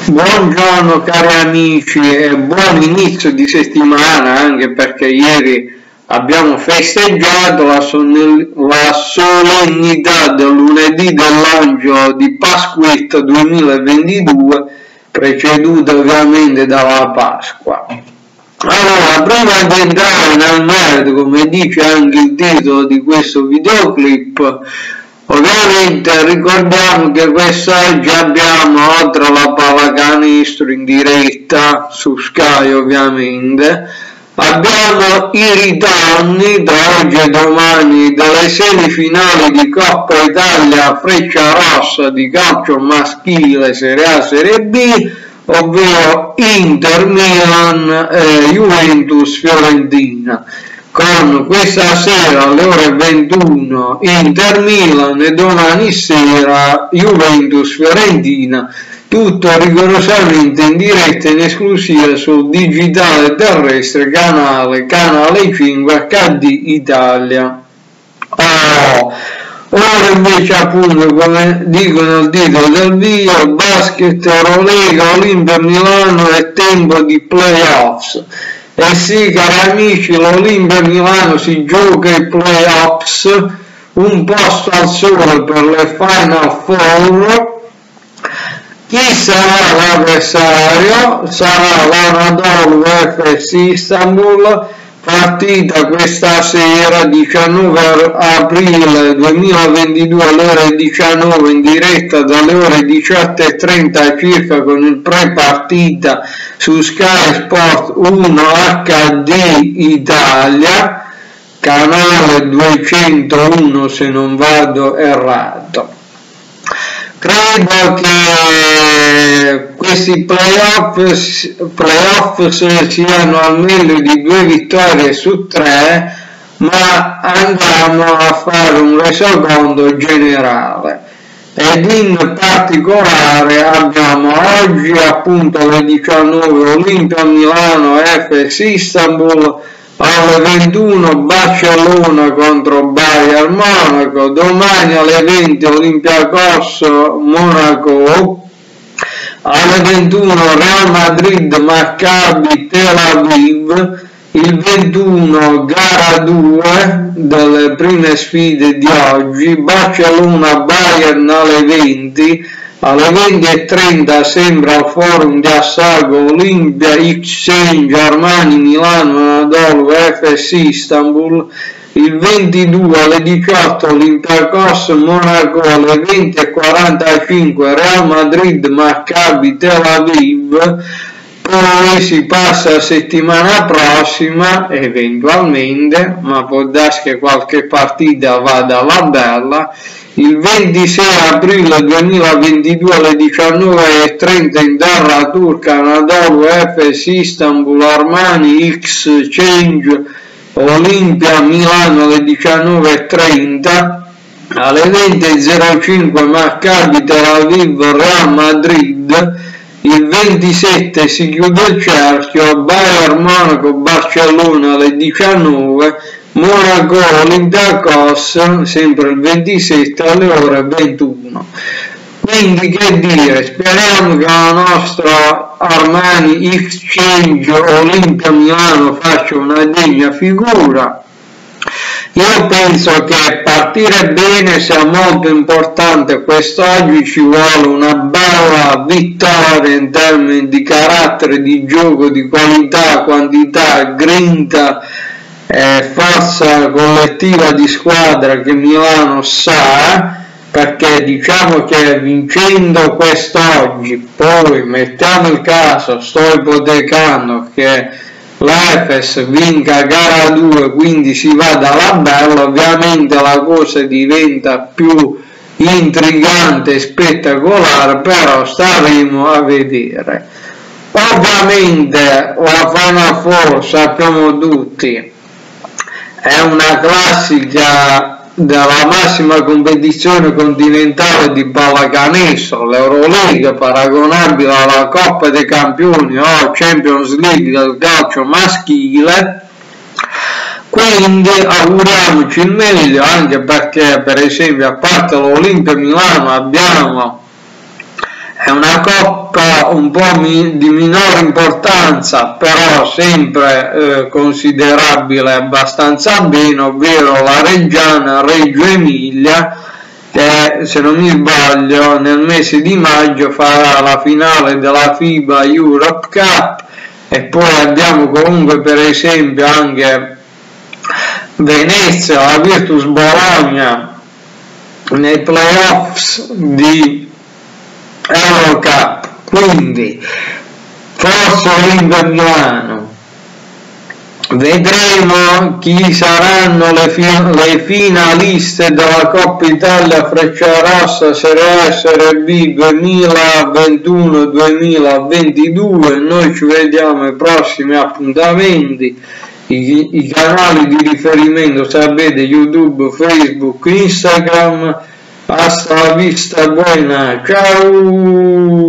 Buongiorno cari amici e buon inizio di settimana, anche perché ieri abbiamo festeggiato la solennità del lunedì dell'Angelo di Pasquetta 2022, preceduta ovviamente dalla Pasqua. Allora, prima di entrare nel merito, come dice anche il titolo di questo videoclip, ovviamente ricordiamo che quest'oggi abbiamo, oltre alla pallacanestro in diretta su Sky ovviamente, abbiamo i ritorni tra oggi e domani delle semifinali di Coppa Italia Frecciarossa di calcio maschile Serie A Serie B, ovvero Inter Milan e Juventus Fiorentina, con questa sera alle ore 21 Inter Milan e domani sera Juventus Fiorentina, tutto rigorosamente in diretta in esclusiva sul digitale terrestre canale 5 HD Italia. Ora invece, appunto, come dicono il titolo del video, basket, Eurolega, Olimpia Milano, è tempo di playoffs. E sì, cari amici, l'Olimpia Milano si gioca i playoffs, un posto al sole per le Final Four. Chi sarà l'avversario? Sarà l'Anadolu Efes Istanbul, partita questa sera 19 aprile 2022 alle ore 19 in diretta dalle ore 17:30 circa con il pre-partita su Sky Sport 1 HD Italia, canale 201 se non vado errato. Credo che questi playoff siano al meglio di 2 vittorie su 3, ma andiamo a fare un resoconto generale. Ed in particolare abbiamo oggi appunto alle 19 Olimpia Milano Efes Istanbul, alle 21 Barcellona contro Bayern Monaco, domani alle 20 Olympiacos Monaco, alle 21 Real Madrid Maccabi Tel Aviv, il 21 gara 2 delle prime sfide di oggi, Barcellona Bayern alle 20, alle 20:30 sembra al forum di Assago Olimpia Exchange Armani Milano Anadolu Efes Istanbul, il 22 alle 18 Olympiacos Monaco, alle 20:45 Real Madrid Maccabi Tel Aviv. Poi si passa la settimana prossima eventualmente, ma può darsi che qualche partita vada alla bella, il 26 aprile 2022 alle 19:30 in terra turca Anadolu Efes Istanbul Armani Exchange Olimpia Milano alle 19:30, alle 20:05 Maccabi Tel Aviv Real Madrid, il 27 si chiude il cerchio, Bayern Monaco Barcellona alle 19, Monaco Olympiacos sempre il 27 alle ore 21. Quindi che dire, speriamo che la nostra Armani Exchange Olimpia Milano faccia una degna figura. Io penso che partire bene sia molto importante, quest'oggi ci vuole una bella vittoria in termini di carattere, di gioco, di qualità, quantità, grinta e forza collettiva di squadra che Milano sa, perché diciamo che vincendo quest'oggi, poi mettiamo il caso, sto ipotecando che l'Efes vinca gara 2, quindi si va dalla bella, ovviamente la cosa diventa più intrigante e spettacolare, però staremo a vedere. Ovviamente la Final Four, sappiamo tutti, è una classica della massima competizione continentale di pallacanestro, l'Eurolega, paragonabile alla Coppa dei Campioni o Champions League del calcio maschile. Quindi auguriamoci il meglio, anche perché per esempio a parte l'Olimpia Milano abbiamo È una coppa un po' di minore importanza, però sempre considerabile abbastanza bene, ovvero la Reggiana Reggio Emilia, che se non mi sbaglio nel mese di maggio farà la finale della FIBA Europe Cup, e poi abbiamo comunque per esempio anche Venezia, la Virtus Bologna nei playoffs di Eurocup, quindi forse l'Inter Milano. Vedremo chi saranno le finaliste della Coppa Italia Frecciarossa Serie A Serie B 2021-2022. Noi ci vediamo ai prossimi appuntamenti. I canali di riferimento sapete: YouTube, Facebook, Instagram. Hasta la vista, buena, ciao!